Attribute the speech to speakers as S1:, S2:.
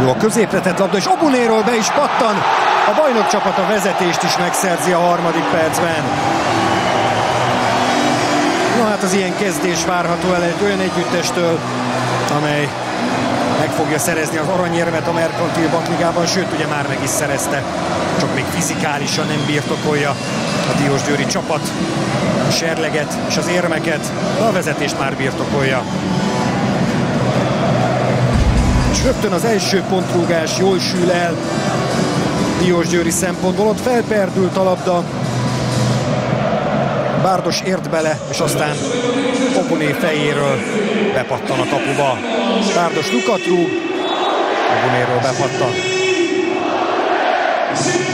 S1: Jó a középre tett labda, és Obunéról be is pattan. A bajnok csapat a vezetést is megszerzi a harmadik percben. Na hát az ilyen kezdés várható el egy olyan együttestől, amely meg fogja szerezni az aranyérmet a Merkantil Bankligában, sőt ugye már meg is szerezte, csak még fizikálisan nem birtokolja a diósgyőri csapat a serleget és az érmeket, de a vezetést már birtokolja. És rögtön az első pontrúgás jól sül el diósgyőri szempontból, ott felperdült a labda, Bárdos ért bele, és aztán Obuné fejéről bepattan a kapuba. Bárdos lukat rúg, Obunéről bepattan.